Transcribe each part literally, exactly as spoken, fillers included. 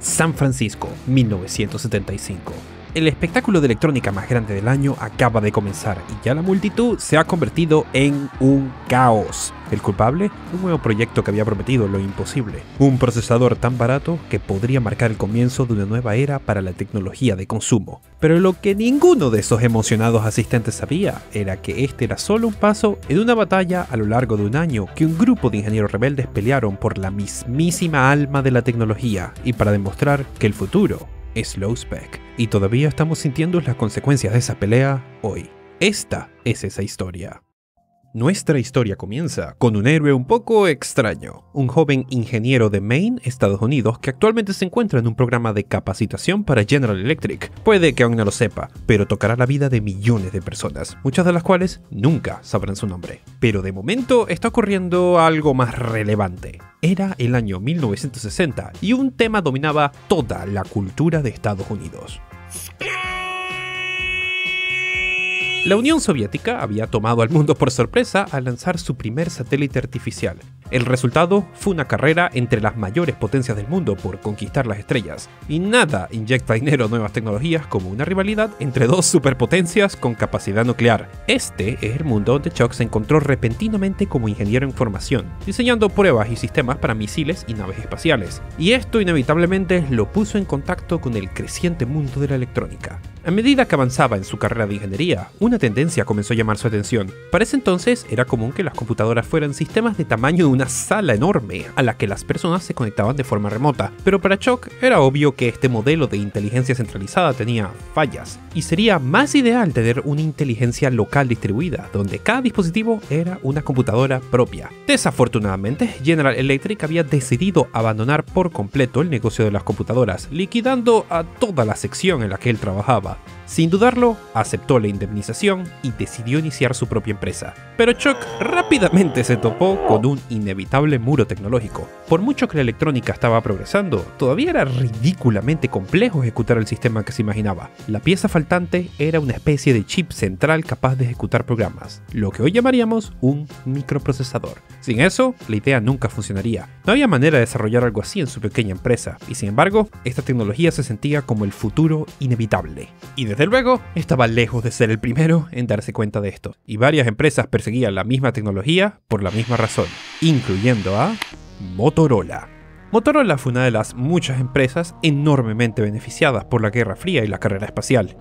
San Francisco, mil novecientos setenta y cinco. El espectáculo de electrónica más grande del año acaba de comenzar y ya la multitud se ha convertido en un caos. ¿El culpable? Un nuevo proyecto que había prometido lo imposible. Un procesador tan barato que podría marcar el comienzo de una nueva era para la tecnología de consumo. Pero lo que ninguno de esos emocionados asistentes sabía era que este era solo un paso en una batalla a lo largo de un año que un grupo de ingenieros rebeldes pelearon por la mismísima alma de la tecnología y para demostrar que el futuro es low spec. Y todavía estamos sintiendo las consecuencias de esa pelea hoy. Esta es esa historia. Nuestra historia comienza con un héroe un poco extraño, un joven ingeniero de Maine, Estados Unidos, que actualmente se encuentra en un programa de capacitación para General Electric. Puede que aún no lo sepa, pero tocará la vida de millones de personas, muchas de las cuales nunca sabrán su nombre. Pero de momento está ocurriendo algo más relevante. Era el año mil novecientos sesenta y un tema dominaba toda la cultura de Estados Unidos. La Unión Soviética había tomado al mundo por sorpresa al lanzar su primer satélite artificial. El resultado fue una carrera entre las mayores potencias del mundo por conquistar las estrellas, y nada inyecta dinero a nuevas tecnologías como una rivalidad entre dos superpotencias con capacidad nuclear. Este es el mundo donde Chuck se encontró repentinamente como ingeniero en formación, diseñando pruebas y sistemas para misiles y naves espaciales, y esto inevitablemente lo puso en contacto con el creciente mundo de la electrónica. A medida que avanzaba en su carrera de ingeniería, una tendencia comenzó a llamar su atención. Para ese entonces era común que las computadoras fueran sistemas de tamaño de una sala enorme a la que las personas se conectaban de forma remota, pero para Chuck era obvio que este modelo de inteligencia centralizada tenía fallas, y sería más ideal tener una inteligencia local distribuida, donde cada dispositivo era una computadora propia. Desafortunadamente, General Electric había decidido abandonar por completo el negocio de las computadoras, liquidando a toda la sección en la que él trabajaba. Sin dudarlo, aceptó la indemnización y decidió iniciar su propia empresa. Pero Chuck rápidamente se topó con un inevitable muro tecnológico. Por mucho que la electrónica estaba progresando, todavía era ridículamente complejo ejecutar el sistema que se imaginaba. La pieza faltante era una especie de chip central capaz de ejecutar programas, lo que hoy llamaríamos un microprocesador. Sin eso, la idea nunca funcionaría. No había manera de desarrollar algo así en su pequeña empresa, y sin embargo, esta tecnología se sentía como el futuro inevitable. Y desde luego, estaba lejos de ser el primero en darse cuenta de esto, y varias empresas perseguían la misma tecnología por la misma razón, incluyendo a Motorola. Motorola fue una de las muchas empresas enormemente beneficiadas por la Guerra Fría y la carrera espacial.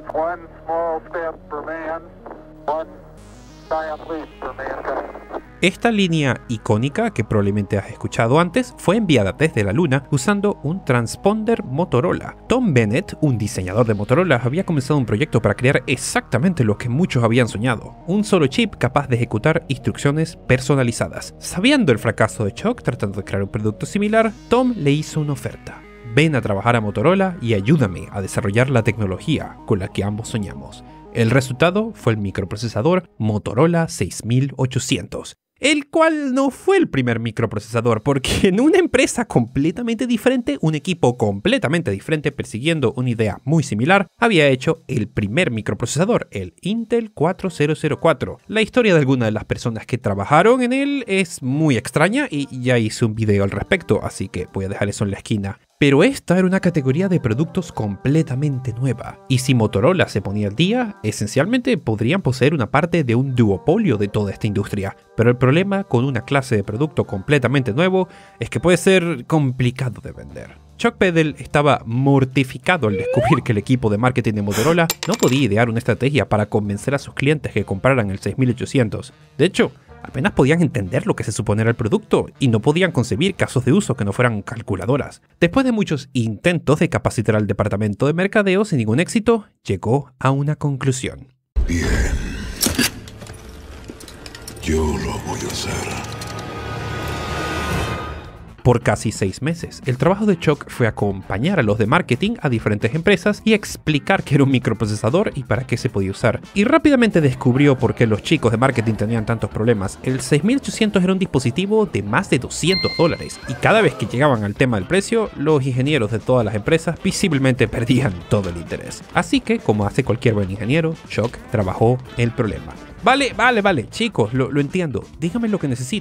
Esta línea icónica, que probablemente has escuchado antes, fue enviada desde la Luna usando un transponder Motorola. Tom Bennett, un diseñador de Motorola, había comenzado un proyecto para crear exactamente lo que muchos habían soñado: un solo chip capaz de ejecutar instrucciones personalizadas. Sabiendo el fracaso de Chuck tratando de crear un producto similar, Tom le hizo una oferta: ven a trabajar a Motorola y ayúdame a desarrollar la tecnología con la que ambos soñamos. El resultado fue el microprocesador Motorola seis mil ochocientos, el cual no fue el primer microprocesador, porque en una empresa completamente diferente, un equipo completamente diferente persiguiendo una idea muy similar, había hecho el primer microprocesador, el Intel cuatro mil cuatro. La historia de algunas de las personas que trabajaron en él es muy extraña y ya hice un video al respecto, así que voy a dejar eso en la esquina. Pero esta era una categoría de productos completamente nueva, y si Motorola se ponía al día, esencialmente podrían poseer una parte de un duopolio de toda esta industria. Pero el problema con una clase de producto completamente nuevo es que puede ser complicado de vender. Chuck Peddle estaba mortificado al descubrir que el equipo de marketing de Motorola no podía idear una estrategia para convencer a sus clientes que compraran el seis mil ochocientos. De hecho, apenas podían entender lo que se supone era el producto y no podían concebir casos de uso que no fueran calculadoras. Después de muchos intentos de capacitar al departamento de mercadeo sin ningún éxito, llegó a una conclusión. Bien. Yo lo voy a hacer. Por casi seis meses, el trabajo de Chuck fue acompañar a los de marketing a diferentes empresas y explicar qué era un microprocesador y para qué se podía usar. Y rápidamente descubrió por qué los chicos de marketing tenían tantos problemas. El seis mil ochocientos era un dispositivo de más de doscientos dólares, y cada vez que llegaban al tema del precio, los ingenieros de todas las empresas visiblemente perdían todo el interés. Así que, como hace cualquier buen ingeniero, Chuck trabajó el problema. Vale, vale, vale, chicos, lo, lo entiendo. Díganme lo que necesitan.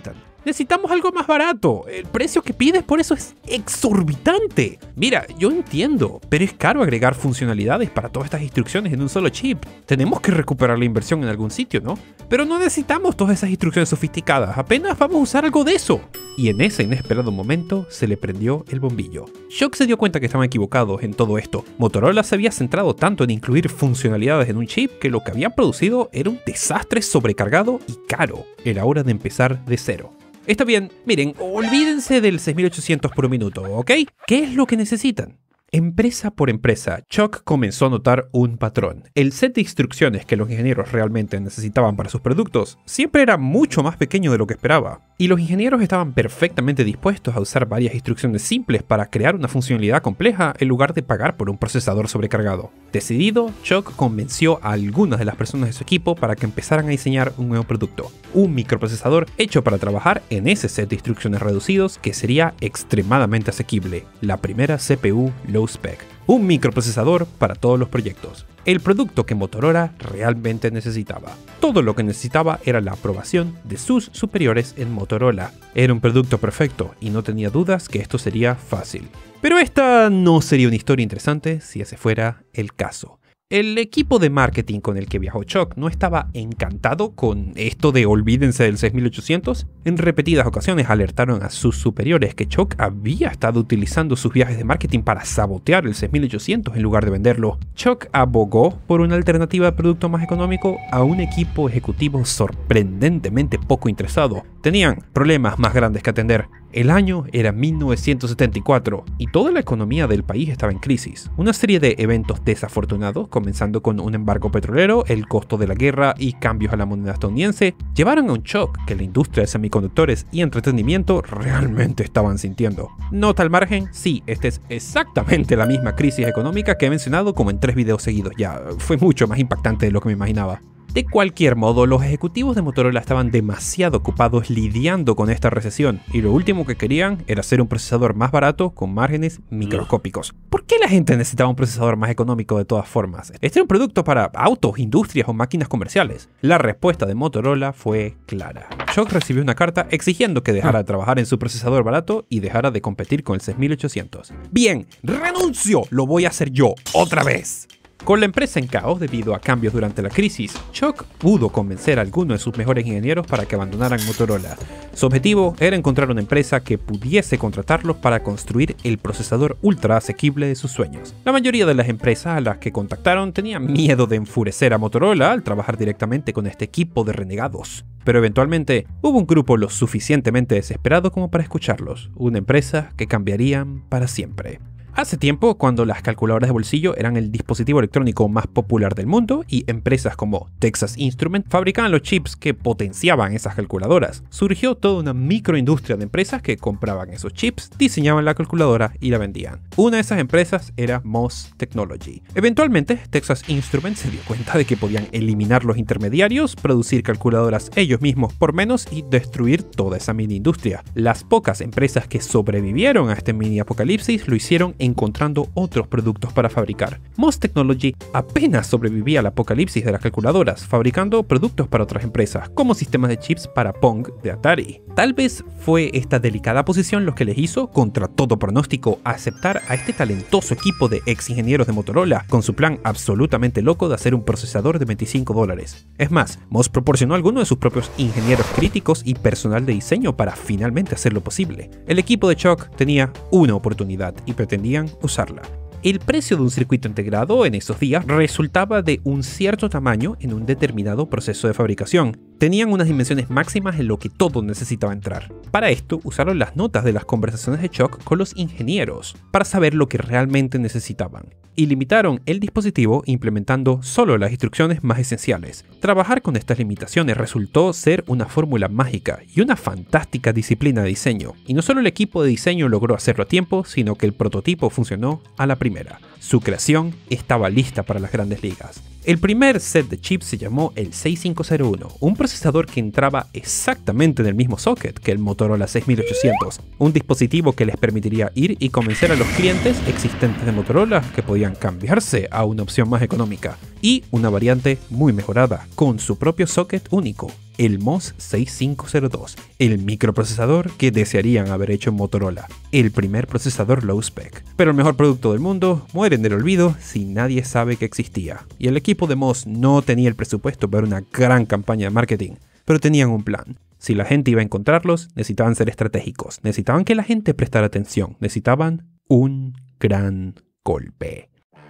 necesitamos algo más barato. El precio que pides por eso es exorbitante. Mira, yo entiendo, pero es caro agregar funcionalidades para todas estas instrucciones en un solo chip. Tenemos que recuperar la inversión en algún sitio, ¿no? Pero no necesitamos todas esas instrucciones sofisticadas, apenas vamos a usar algo de eso. Y en ese inesperado momento se le prendió el bombillo. Shock se dio cuenta que estaban equivocados en todo esto. Motorola se había centrado tanto en incluir funcionalidades en un chip que lo que habían producido era un desastre sobrecargado y caro. Era hora de empezar de cero. Está bien, miren, olvídense del seis mil ochocientos por minuto, ¿ok? ¿Qué es lo que necesitan? Empresa por empresa, Shock comenzó a notar un patrón. El set de instrucciones que los ingenieros realmente necesitaban para sus productos siempre era mucho más pequeño de lo que esperaba. Y los ingenieros estaban perfectamente dispuestos a usar varias instrucciones simples para crear una funcionalidad compleja en lugar de pagar por un procesador sobrecargado. Decidido, Shock convenció a algunas de las personas de su equipo para que empezaran a diseñar un nuevo producto. Un microprocesador hecho para trabajar en ese set de instrucciones reducidos que sería extremadamente asequible. La primera C P U Low Spec. Un microprocesador para todos los proyectos. El producto que Motorola realmente necesitaba. Todo lo que necesitaba era la aprobación de sus superiores en Motorola. Era un producto perfecto y no tenía dudas que esto sería fácil. Pero esta no sería una historia interesante si ese fuera el caso. El equipo de marketing con el que viajó Shock no estaba encantado con esto de olvídense del seis mil ochocientos. En repetidas ocasiones alertaron a sus superiores que Shock había estado utilizando sus viajes de marketing para sabotear el seis mil ochocientos en lugar de venderlo. Shock abogó por una alternativa de producto más económico a un equipo ejecutivo sorprendentemente poco interesado. Tenían problemas más grandes que atender. El año era mil novecientos setenta y cuatro y toda la economía del país estaba en crisis. Una serie de eventos desafortunados, comenzando con un embargo petrolero, el costo de la guerra y cambios a la moneda estadounidense, llevaron a un shock que la industria de semiconductores y entretenimiento realmente estaban sintiendo. Nota al margen, sí, esta es exactamente la misma crisis económica que he mencionado como en tres videos seguidos ya. Fue mucho más impactante de lo que me imaginaba. De cualquier modo, los ejecutivos de Motorola estaban demasiado ocupados lidiando con esta recesión y lo último que querían era hacer un procesador más barato con márgenes microscópicos. ¿Por qué la gente necesitaba un procesador más económico de todas formas? Este era un producto para autos, industrias o máquinas comerciales. La respuesta de Motorola fue clara. Shock recibió una carta exigiendo que dejara de trabajar en su procesador barato y dejara de competir con el seis mil ochocientos. Bien, renuncio, lo voy a hacer yo, otra vez. Con la empresa en caos debido a cambios durante la crisis, Shock pudo convencer a algunos de sus mejores ingenieros para que abandonaran Motorola. Su objetivo era encontrar una empresa que pudiese contratarlos para construir el procesador ultra asequible de sus sueños. La mayoría de las empresas a las que contactaron tenían miedo de enfurecer a Motorola al trabajar directamente con este equipo de renegados. Pero eventualmente hubo un grupo lo suficientemente desesperado como para escucharlos, una empresa que cambiarían para siempre. Hace tiempo, cuando las calculadoras de bolsillo eran el dispositivo electrónico más popular del mundo y empresas como Texas Instruments fabricaban los chips que potenciaban esas calculadoras, surgió toda una microindustria de empresas que compraban esos chips, diseñaban la calculadora y la vendían. Una de esas empresas era M O S Technology. Eventualmente, Texas Instruments se dio cuenta de que podían eliminar los intermediarios, producir calculadoras ellos mismos por menos y destruir toda esa mini industria. Las pocas empresas que sobrevivieron a este mini apocalipsis lo hicieron encontrando otros productos para fabricar. M O S Technology apenas sobrevivía al apocalipsis de las calculadoras, fabricando productos para otras empresas, como sistemas de chips para Pong de Atari. Tal vez fue esta delicada posición lo que les hizo, contra todo pronóstico, aceptar a este talentoso equipo de ex ingenieros de Motorola, con su plan absolutamente loco de hacer un procesador de veinticinco dólares. Es más, M O S proporcionó a algunos de sus propios ingenieros críticos y personal de diseño para finalmente hacerlo posible. El equipo de Shock tenía una oportunidad y pretendía usarla. El precio de un circuito integrado en esos días resultaba de un cierto tamaño en un determinado proceso de fabricación. Tenían unas dimensiones máximas en lo que todo necesitaba entrar. Para esto usaron las notas de las conversaciones de Shock con los ingenieros para saber lo que realmente necesitaban. Y limitaron el dispositivo implementando solo las instrucciones más esenciales. Trabajar con estas limitaciones resultó ser una fórmula mágica y una fantástica disciplina de diseño. Y no solo el equipo de diseño logró hacerlo a tiempo, sino que el prototipo funcionó a la primera. Su creación estaba lista para las grandes ligas. El primer set de chips se llamó el seis cinco cero uno, un procesador que entraba exactamente en el mismo socket que el Motorola seis mil ochocientos, un dispositivo que les permitiría ir y convencer a los clientes existentes de Motorola que podían cambiarse a una opción más económica, y una variante muy mejorada, con su propio socket único. el MOS seis cinco cero dos, el microprocesador que desearían haber hecho en Motorola, el primer procesador low spec. Pero el mejor producto del mundo muere en el olvido si nadie sabe que existía. Y el equipo de MOS no tenía el presupuesto para una gran campaña de marketing, pero tenían un plan. Si la gente iba a encontrarlos, necesitaban ser estratégicos, necesitaban que la gente prestara atención, necesitaban un gran golpe.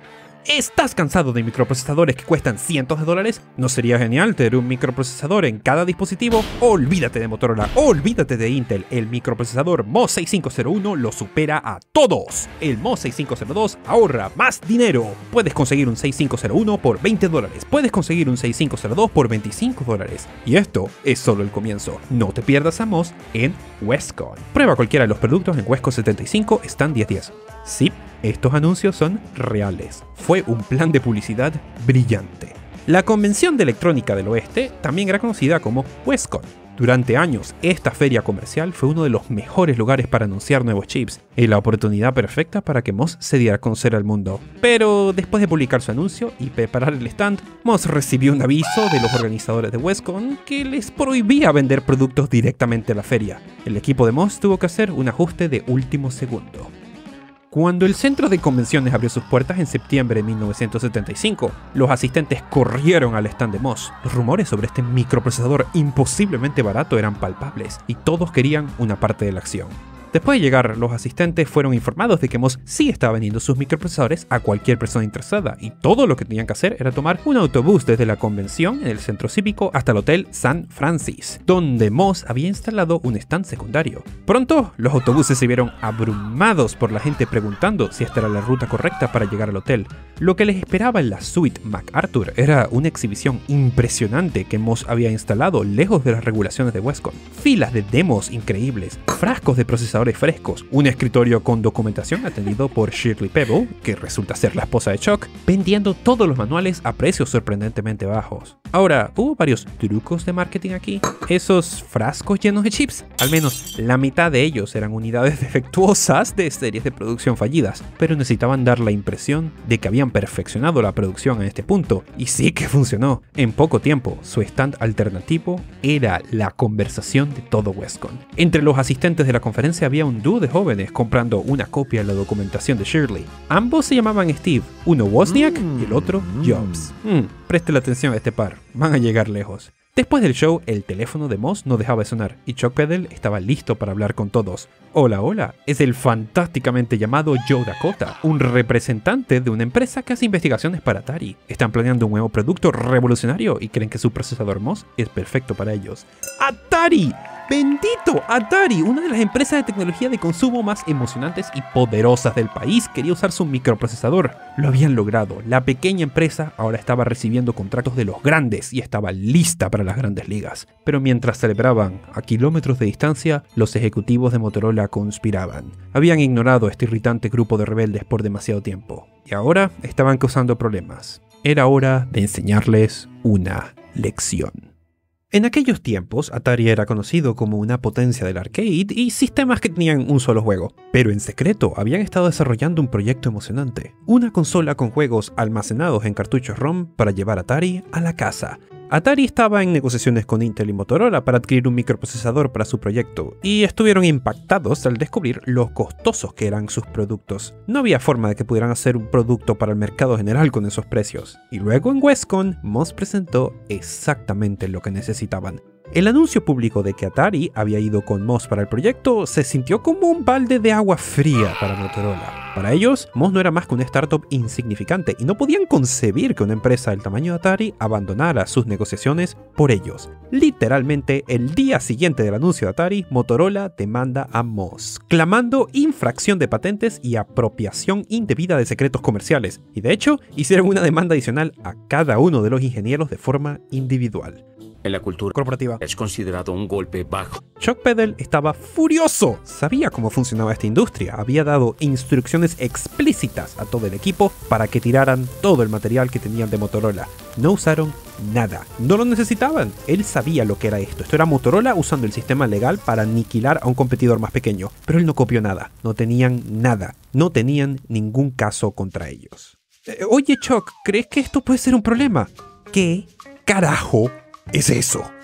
¿Estás cansado de microprocesadores que cuestan cientos de dólares? ¿No sería genial tener un microprocesador en cada dispositivo? Olvídate de Motorola, olvídate de Intel, el microprocesador MOS seis cinco cero uno lo supera a todos. El MOS seis cinco cero dos ahorra más dinero. Puedes conseguir un seis cinco cero uno por veinte dólares, puedes conseguir un seis cinco cero dos por veinticinco dólares. Y esto es solo el comienzo. No te pierdas a MOS en Westcon. Prueba cualquiera de los productos en Westcon setenta y cinco Stand diez diez. Sí, estos anuncios son reales. Fue un plan de publicidad brillante. La Convención de Electrónica del Oeste también era conocida como Westcon. Durante años, esta feria comercial fue uno de los mejores lugares para anunciar nuevos chips y la oportunidad perfecta para que MOS se diera a conocer al mundo. Pero después de publicar su anuncio y preparar el stand, MOS recibió un aviso de los organizadores de Westcon que les prohibía vender productos directamente a la feria. El equipo de MOS tuvo que hacer un ajuste de último segundo. Cuando el centro de convenciones abrió sus puertas en septiembre de mil novecientos setenta y cinco, los asistentes corrieron al stand de MOS. Los rumores sobre este microprocesador imposiblemente barato eran palpables y todos querían una parte de la acción. Después de llegar, los asistentes fueron informados de que MOS sí estaba vendiendo sus microprocesadores a cualquier persona interesada y todo lo que tenían que hacer era tomar un autobús desde la convención en el centro cívico hasta el Hotel San Francis, donde MOS había instalado un stand secundario. Pronto, los autobuses se vieron abrumados por la gente preguntando si esta era la ruta correcta para llegar al hotel. Lo que les esperaba en la suite MacArthur era una exhibición impresionante que MOS había instalado lejos de las regulaciones de Westcon. Filas de demos increíbles, frascos de procesadores frescos, un escritorio con documentación atendido por Shirley Pebble, que resulta ser la esposa de Chuck, vendiendo todos los manuales a precios sorprendentemente bajos. Ahora, ¿hubo varios trucos de marketing aquí? Esos frascos llenos de chips, al menos la mitad de ellos eran unidades defectuosas de series de producción fallidas, pero necesitaban dar la impresión de que habían perfeccionado la producción a este punto, y sí que funcionó. En poco tiempo, su stand alternativo era la conversación de todo Westcon. Entre los asistentes de la conferencia había un dúo de jóvenes comprando una copia de la documentación de Shirley. Ambos se llamaban Steve, uno Wozniak y el otro Jobs. Mm, preste la atención a este par, van a llegar lejos. Después del show, el teléfono de MOS no dejaba de sonar y Chuck Peddle estaba listo para hablar con todos. Hola, hola, es el fantásticamente llamado Joe Dakota, un representante de una empresa que hace investigaciones para Atari. Están planeando un nuevo producto revolucionario y creen que su procesador MOS es perfecto para ellos. ¡Atari! ¡Bendito Atari! Una de las empresas de tecnología de consumo más emocionantes y poderosas del país quería usar su microprocesador. Lo habían logrado. La pequeña empresa ahora estaba recibiendo contratos de los grandes y estaba lista para las grandes ligas. Pero mientras celebraban a kilómetros de distancia, los ejecutivos de Motorola conspiraban. Habían ignorado a este irritante grupo de rebeldes por demasiado tiempo. Y ahora estaban causando problemas. Era hora de enseñarles una lección. En aquellos tiempos, Atari era conocido como una potencia del arcade y sistemas que tenían un solo juego. Pero en secreto habían estado desarrollando un proyecto emocionante. Una consola con juegos almacenados en cartuchos ROM para llevar Atari a la casa. Atari estaba en negociaciones con Intel y Motorola para adquirir un microprocesador para su proyecto, y estuvieron impactados al descubrir lo costosos que eran sus productos. No había forma de que pudieran hacer un producto para el mercado general con esos precios. Y luego en Westcon, MOS presentó exactamente lo que necesitaban. El anuncio público de que Atari había ido con MOS para el proyecto se sintió como un balde de agua fría para Motorola. Para ellos, MOS no era más que una startup insignificante y no podían concebir que una empresa del tamaño de Atari abandonara sus negociaciones por ellos. Literalmente, el día siguiente del anuncio de Atari, Motorola demanda a MOS, clamando infracción de patentes y apropiación indebida de secretos comerciales. Y de hecho, hicieron una demanda adicional a cada uno de los ingenieros de forma individual. En la cultura corporativa es considerado un golpe bajo. Chuck Peddle estaba furioso. Sabía cómo funcionaba esta industria. Había dado instrucciones explícitas a todo el equipo para que tiraran todo el material que tenían de Motorola. No usaron nada. No lo necesitaban. Él sabía lo que era esto. Esto era Motorola usando el sistema legal para aniquilar a un competidor más pequeño. Pero él no copió nada. No tenían nada. No tenían ningún caso contra ellos. Eh, Oye Chuck, ¿crees que esto puede ser un problema? ¿Qué carajo es eso?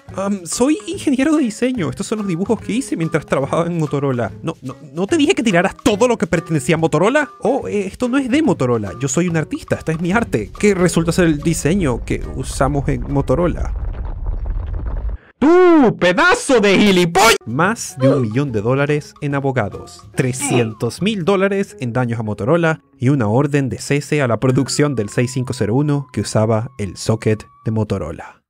Um, soy ingeniero de diseño. Estos son los dibujos que hice mientras trabajaba en Motorola. No, no, ¿no te dije que tiraras todo lo que pertenecía a Motorola? Oh, eh, esto no es de Motorola. Yo soy un artista. Esta es mi arte, que resulta ser el diseño que usamos en Motorola. ¡Tú, pedazo de gilipollas! Más de un millón de dólares en abogados, trescientos mil dólares en daños a Motorola y una orden de cese a la producción del sesenta y cinco cero uno que usaba el socket de Motorola.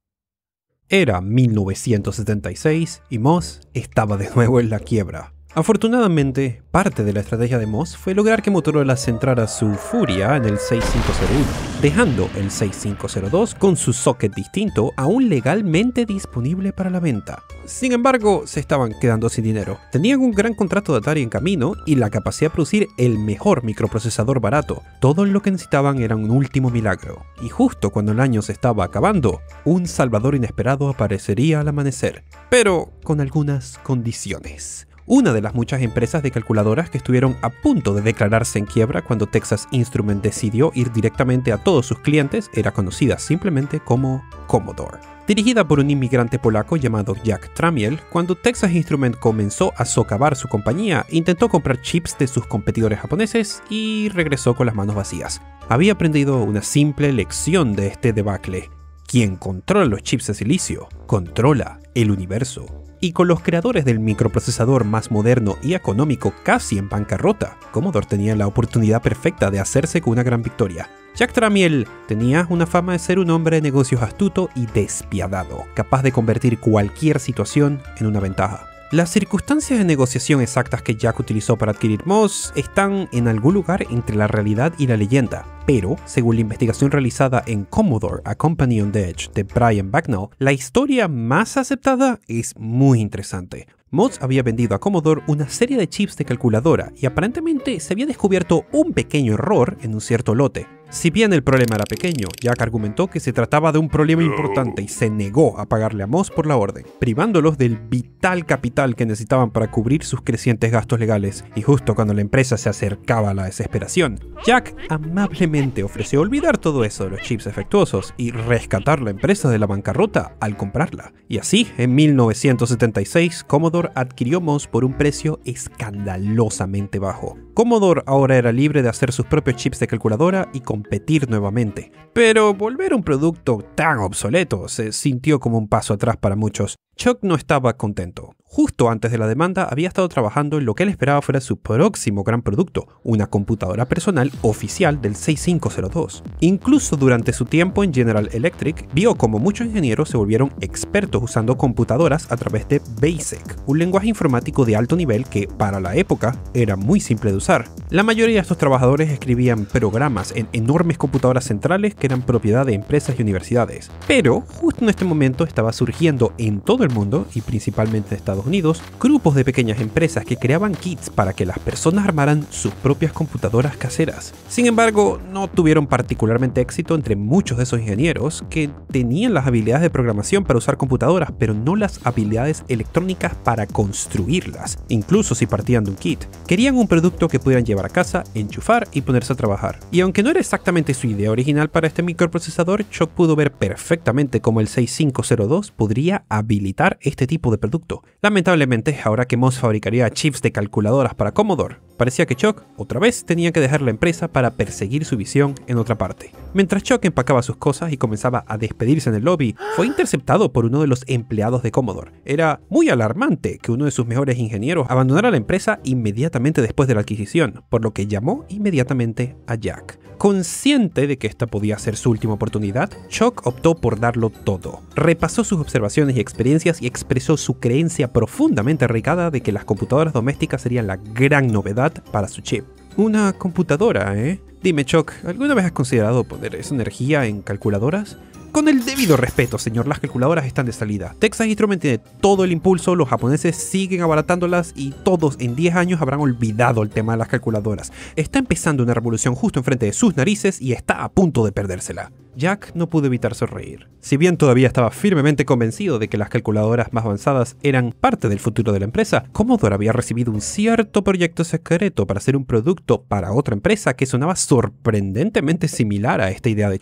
Era mil novecientos setenta y seis y Moss estaba de nuevo en la quiebra. Afortunadamente, parte de la estrategia de Moss fue lograr que Motorola centrara su furia en el sesenta y cinco cero uno, dejando el sesenta y cinco cero dos con su socket distinto aún legalmente disponible para la venta. Sin embargo, se estaban quedando sin dinero. Tenían un gran contrato de Atari en camino y la capacidad de producir el mejor microprocesador barato. Todo lo que necesitaban era un último milagro. Y justo cuando el año se estaba acabando, un salvador inesperado aparecería al amanecer, pero con algunas condiciones. Una de las muchas empresas de calculadoras que estuvieron a punto de declararse en quiebra cuando Texas Instruments decidió ir directamente a todos sus clientes era conocida simplemente como Commodore. Dirigida por un inmigrante polaco llamado Jack Tramiel, cuando Texas Instruments comenzó a socavar su compañía, intentó comprar chips de sus competidores japoneses y regresó con las manos vacías. Había aprendido una simple lección de este debacle. Quien controla los chips de silicio, controla el universo. Y con los creadores del microprocesador más moderno y económico casi en bancarrota, Commodore tenía la oportunidad perfecta de hacerse con una gran victoria. Jack Tramiel tenía una fama de ser un hombre de negocios astuto y despiadado, capaz de convertir cualquier situación en una ventaja. Las circunstancias de negociación exactas que Jack utilizó para adquirir Moss están en algún lugar entre la realidad y la leyenda, pero, según la investigación realizada en Commodore, A Company on the Edge de Brian Bagnall, la historia más aceptada es muy interesante. Moss había vendido a Commodore una serie de chips de calculadora y aparentemente se había descubierto un pequeño error en un cierto lote. Si bien el problema era pequeño, Jack argumentó que se trataba de un problema importante y se negó a pagarle a Moss por la orden, privándolos del vital capital que necesitaban para cubrir sus crecientes gastos legales. Y justo cuando la empresa se acercaba a la desesperación, Jack amablemente ofreció olvidar todo eso de los chips defectuosos y rescatar la empresa de la bancarrota al comprarla. Y así, en mil novecientos setenta y seis, Commodore adquirió Moss por un precio escandalosamente bajo. Commodore ahora era libre de hacer sus propios chips de calculadora y competir nuevamente. Pero volver a un producto tan obsoleto se sintió como un paso atrás para muchos. Chuck no estaba contento. Justo antes de la demanda había estado trabajando en lo que él esperaba fuera su próximo gran producto, una computadora personal oficial del sesenta y cinco cero dos. Incluso durante su tiempo en General Electric, vio como muchos ingenieros se volvieron expertos usando computadoras a través de BASIC, un lenguaje informático de alto nivel que, para la época, era muy simple de usar. La mayoría de estos trabajadores escribían programas en enormes computadoras centrales que eran propiedad de empresas y universidades. Pero, justo en este momento estaba surgiendo en todo el mundo, y principalmente en Estados Unidos, grupos de pequeñas empresas que creaban kits para que las personas armaran sus propias computadoras caseras. Sin embargo, no tuvieron particularmente éxito entre muchos de esos ingenieros que tenían las habilidades de programación para usar computadoras, pero no las habilidades electrónicas para construirlas, incluso si partían de un kit. Querían un producto que pudieran llevar a casa, enchufar y ponerse a trabajar. Y aunque no era exactamente su idea original para este microprocesador, Chuck pudo ver perfectamente cómo el sesenta y cinco cero dos podría habilitar este tipo de producto. Lamentablemente, ahora que Moss fabricaría chips de calculadoras para Commodore, parecía que Chuck otra vez tenía que dejar la empresa para perseguir su visión en otra parte. Mientras Chuck empacaba sus cosas y comenzaba a despedirse en el lobby, fue interceptado por uno de los empleados de Commodore. Era muy alarmante que uno de sus mejores ingenieros abandonara la empresa inmediatamente después de la adquisición, por lo que llamó inmediatamente a Jack. Consciente de que esta podía ser su última oportunidad, Chuck optó por darlo todo. Repasó sus observaciones y experiencias y expresó su creencia profundamente arraigada de que las computadoras domésticas serían la gran novedad para su chip. Una computadora, ¿eh? Dime, Chuck, ¿alguna vez has considerado poner esa energía en calculadoras? Con el debido respeto, señor, las calculadoras están de salida. Texas Instruments tiene todo el impulso, los japoneses siguen abaratándolas y todos en diez años habrán olvidado el tema de las calculadoras. Está empezando una revolución justo enfrente de sus narices y está a punto de perdérsela. Jack no pudo evitar sonreír. Si bien todavía estaba firmemente convencido de que las calculadoras más avanzadas eran parte del futuro de la empresa, Commodore había recibido un cierto proyecto secreto para hacer un producto para otra empresa que sonaba sorprendentemente similar a esta idea de Chuck.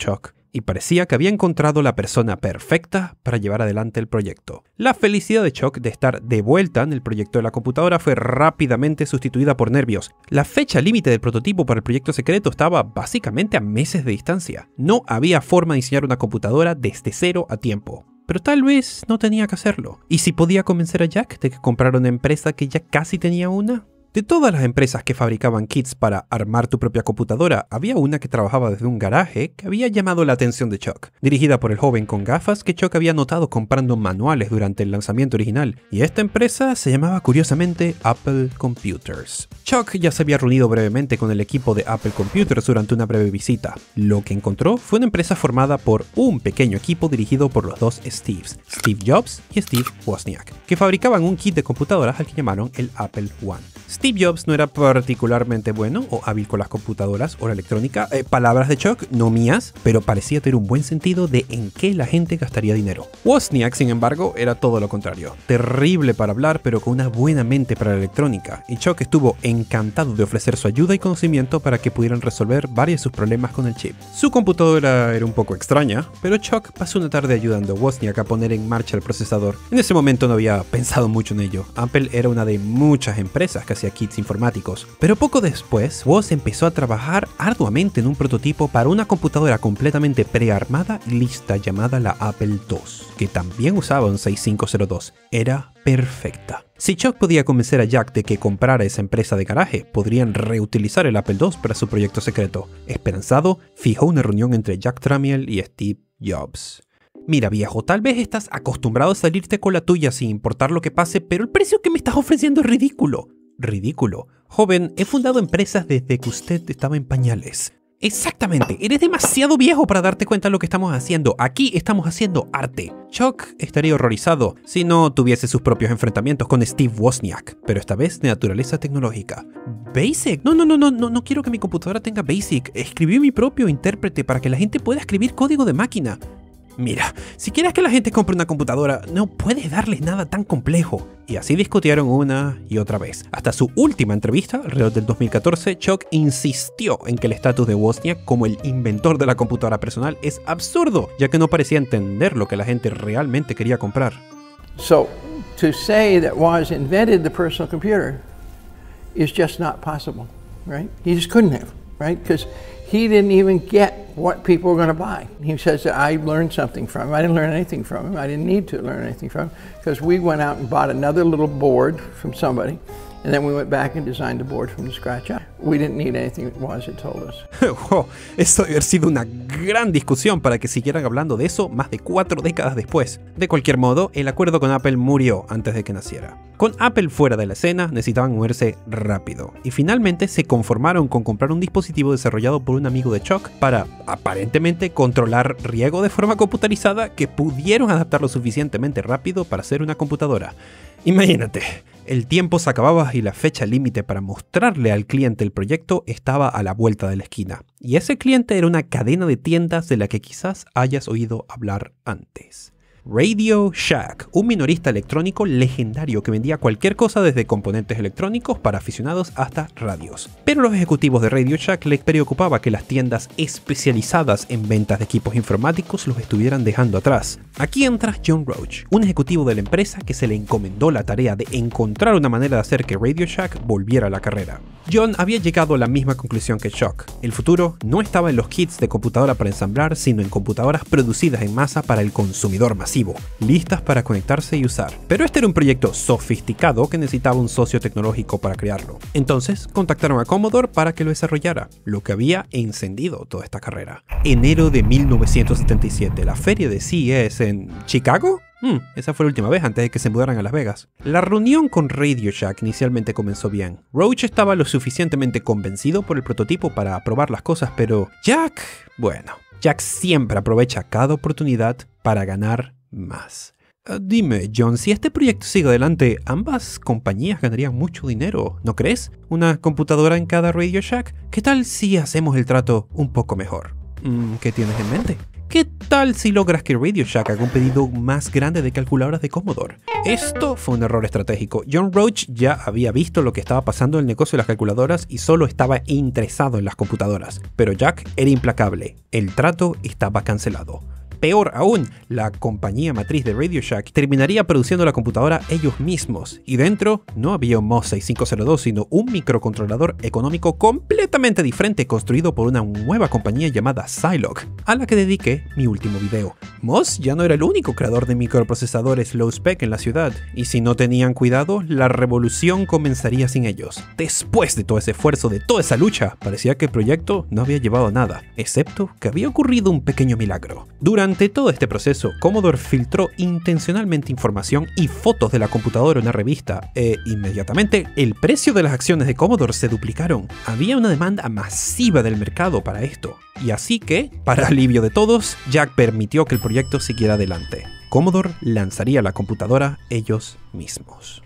y parecía que había encontrado la persona perfecta para llevar adelante el proyecto. La felicidad de Chuck de estar de vuelta en el proyecto de la computadora fue rápidamente sustituida por nervios. La fecha límite del prototipo para el proyecto secreto estaba básicamente a meses de distancia. No había forma de diseñar una computadora desde cero a tiempo. Pero tal vez no tenía que hacerlo. ¿Y si podía convencer a Jack de que comprara una empresa que ya casi tenía una? De todas las empresas que fabricaban kits para armar tu propia computadora, había una que trabajaba desde un garaje que había llamado la atención de Chuck, dirigida por el joven con gafas que Chuck había notado comprando manuales durante el lanzamiento original, y esta empresa se llamaba curiosamente Apple Computers. Chuck ya se había reunido brevemente con el equipo de Apple Computers durante una breve visita. Lo que encontró fue una empresa formada por un pequeño equipo dirigido por los dos Steves, Steve Jobs y Steve Wozniak, que fabricaban un kit de computadoras al que llamaron el Apple One. Steve Jobs no era particularmente bueno o hábil con las computadoras o la electrónica, eh, palabras de Chuck, no mías, pero parecía tener un buen sentido de en qué la gente gastaría dinero. Wozniak, sin embargo, era todo lo contrario, terrible para hablar pero con una buena mente para la electrónica, y Chuck estuvo encantado de ofrecer su ayuda y conocimiento para que pudieran resolver varios de sus problemas con el chip. Su computadora era un poco extraña, pero Chuck pasó una tarde ayudando a Wozniak a poner en marcha el procesador. En ese momento no había pensado mucho en ello. Apple era una de muchas empresas que hacía kits informáticos, pero poco después Woz empezó a trabajar arduamente en un prototipo para una computadora completamente prearmada y lista llamada la Apple dos, que también usaba un sesenta y cinco cero dos. Era perfecta. Si Chuck podía convencer a Jack de que comprara esa empresa de garaje, podrían reutilizar el Apple dos para su proyecto secreto. Esperanzado, fijó una reunión entre Jack Tramiel y Steve Jobs. Mira viejo, tal vez estás acostumbrado a salirte con la tuya sin importar lo que pase, pero el precio que me estás ofreciendo es ridículo. Ridículo. Joven, he fundado empresas desde que usted estaba en pañales. Exactamente, eres demasiado viejo para darte cuenta de lo que estamos haciendo. Aquí estamos haciendo arte. Chuck estaría horrorizado si no tuviese sus propios enfrentamientos con Steve Wozniak, pero esta vez de naturaleza tecnológica. ¿Basic? No, no, no, no, no, no quiero que mi computadora tenga Basic. Escribí mi propio intérprete para que la gente pueda escribir código de máquina. Mira, si quieres que la gente compre una computadora, no puedes darles nada tan complejo. Y así discutieron una y otra vez. Hasta su última entrevista, alrededor del dos mil catorce, Chuck insistió en que el estatus de Wozniak como el inventor de la computadora personal es absurdo, ya que no parecía entender lo que la gente realmente quería comprar. So, to say that Woz invented the personal computer is just not possible, right? He just couldn't have, right? Because he didn't even get what people were going to buy. He says that I learned something from him. I didn't learn anything from him. I didn't need to learn anything from him because we went out and bought another little board from somebody, and then we went back and designed the board from scratch up. We didn't need anything that Woz had told us. Wow, eso debe haber sido una gran discusión para que siguieran hablando de eso más de cuatro décadas después. De cualquier modo, el acuerdo con Apple murió antes de que naciera. Con Apple fuera de la escena, necesitaban moverse rápido, y finalmente se conformaron con comprar un dispositivo desarrollado por un amigo de Chuck para, aparentemente, controlar riego de forma computarizada que pudieron adaptar lo suficientemente rápido para hacer una computadora. Imagínate, el tiempo se acababa y la fecha límite para mostrarle al cliente el proyecto estaba a la vuelta de la esquina. Y ese cliente era una cadena de tiendas de la que quizás hayas oído hablar antes. Radio Shack, un minorista electrónico legendario que vendía cualquier cosa desde componentes electrónicos para aficionados hasta radios. Pero a los ejecutivos de Radio Shack les preocupaba que las tiendas especializadas en ventas de equipos informáticos los estuvieran dejando atrás. Aquí entra John Roach, un ejecutivo de la empresa que se le encomendó la tarea de encontrar una manera de hacer que Radio Shack volviera a la carrera. John había llegado a la misma conclusión que Chuck. El futuro no estaba en los kits de computadora para ensamblar, sino en computadoras producidas en masa para el consumidor masivo, listas para conectarse y usar. Pero este era un proyecto sofisticado que necesitaba un socio tecnológico para crearlo. Entonces contactaron a Commodore para que lo desarrollara, lo que había encendido toda esta carrera. Enero de mil novecientos setenta y siete, la feria de C E S en Chicago. Hmm, esa fue la última vez antes de que se mudaran a Las Vegas. La reunión con Radio Shack inicialmente comenzó bien. Roach estaba lo suficientemente convencido por el prototipo para probar las cosas, pero Jack, bueno, Jack siempre aprovecha cada oportunidad para ganar más. Uh, dime, John, si este proyecto sigue adelante, ambas compañías ganarían mucho dinero, ¿no crees? ¿Una computadora en cada Radio Shack? ¿Qué tal si hacemos el trato un poco mejor? Mm, ¿Qué tienes en mente? ¿Qué tal si logras que Radio Shack haga un pedido más grande de calculadoras de Commodore? Esto fue un error estratégico. John Roach ya había visto lo que estaba pasando en el negocio de las calculadoras y solo estaba interesado en las computadoras. Pero Jack era implacable. El trato estaba cancelado. Peor aún, la compañía matriz de Radio Shack terminaría produciendo la computadora ellos mismos, y dentro no había un M O S seis cinco cero dos, sino un microcontrolador económico completamente diferente construido por una nueva compañía llamada Zilog, a la que dediqué mi último video. M O S ya no era el único creador de microprocesadores low spec en la ciudad, y si no tenían cuidado, la revolución comenzaría sin ellos. Después de todo ese esfuerzo, de toda esa lucha, parecía que el proyecto no había llevado a nada, excepto que había ocurrido un pequeño milagro. Durante Durante todo este proceso, Commodore filtró intencionalmente información y fotos de la computadora en una revista, e inmediatamente el precio de las acciones de Commodore se duplicaron. Había una demanda masiva del mercado para esto, y así que, para alivio de todos, Jack permitió que el proyecto siguiera adelante. Commodore lanzaría la computadora ellos mismos.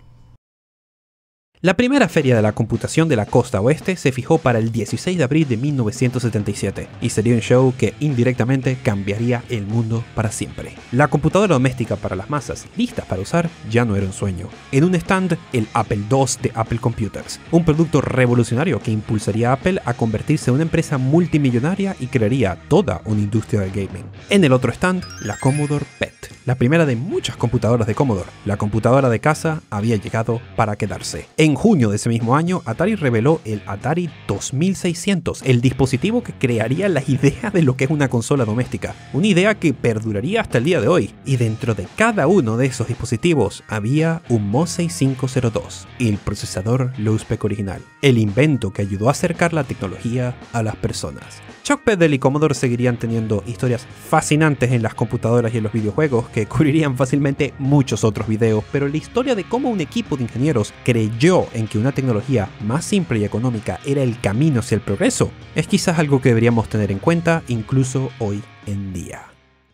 La primera feria de la computación de la costa oeste se fijó para el dieciséis de abril de mil novecientos setenta y siete y sería un show que indirectamente cambiaría el mundo para siempre. La computadora doméstica para las masas, listas para usar, ya no era un sueño. En un stand, el Apple dos de Apple Computers, un producto revolucionario que impulsaría a Apple a convertirse en una empresa multimillonaria y crearía toda una industria del gaming. En el otro stand, la Commodore P E T, la primera de muchas computadoras de Commodore. La computadora de casa había llegado para quedarse. En junio de ese mismo año, Atari reveló el Atari dos mil seiscientos, el dispositivo que crearía la idea de lo que es una consola doméstica, una idea que perduraría hasta el día de hoy, y dentro de cada uno de esos dispositivos había un M O S seis cinco cero dos, el procesador low spec original, el invento que ayudó a acercar la tecnología a las personas. Chuck Peddle y Commodore seguirían teniendo historias fascinantes en las computadoras y en los videojuegos que cubrirían fácilmente muchos otros videos, pero la historia de cómo un equipo de ingenieros creyó en que una tecnología más simple y económica era el camino hacia el progreso es quizás algo que deberíamos tener en cuenta incluso hoy en día.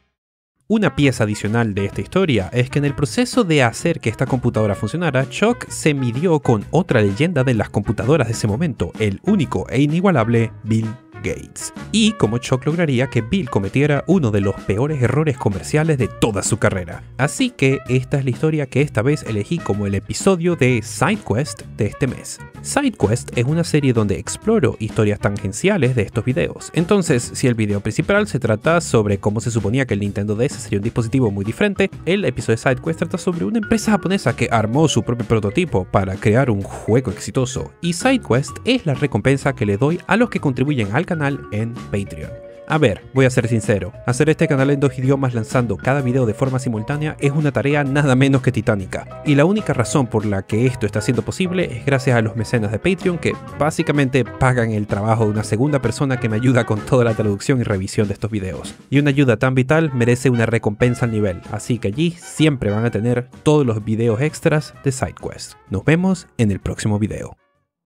Una pieza adicional de esta historia es que en el proceso de hacer que esta computadora funcionara, Chuck se midió con otra leyenda de las computadoras de ese momento, el único e inigualable Bill Gates. Y como Chuck lograría que Bill cometiera uno de los peores errores comerciales de toda su carrera. Así que esta es la historia que esta vez elegí como el episodio de SideQuest de este mes. SideQuest es una serie donde exploro historias tangenciales de estos videos. Entonces, si el video principal se trata sobre cómo se suponía que el Nintendo D S sería un dispositivo muy diferente, el episodio de SideQuest trata sobre una empresa japonesa que armó su propio prototipo para crear un juego exitoso. Y SideQuest es la recompensa que le doy a los que contribuyen al canal en Patreon. A ver, voy a ser sincero, hacer este canal en dos idiomas lanzando cada video de forma simultánea es una tarea nada menos que titánica, y la única razón por la que esto está siendo posible es gracias a los mecenas de Patreon que básicamente pagan el trabajo de una segunda persona que me ayuda con toda la traducción y revisión de estos videos. Y una ayuda tan vital merece una recompensa al nivel, así que allí siempre van a tener todos los videos extras de SideQuest. Nos vemos en el próximo video.